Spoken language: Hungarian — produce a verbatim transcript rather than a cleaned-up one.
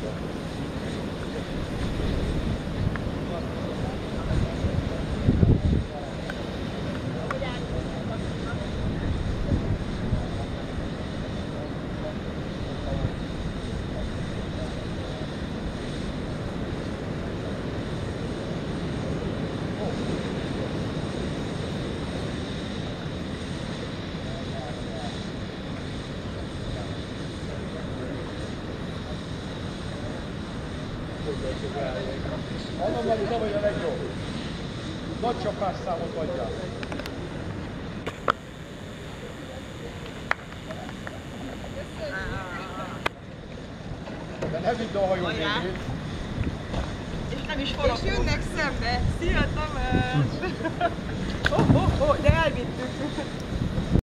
Onnan van, hogy a legjobb. Nagy csapásszámot adjál. De ne vidd a hajó végén. És nem is forog. És jönnek szembe. Szia Tamás! Oh, oh, oh, de elvittük.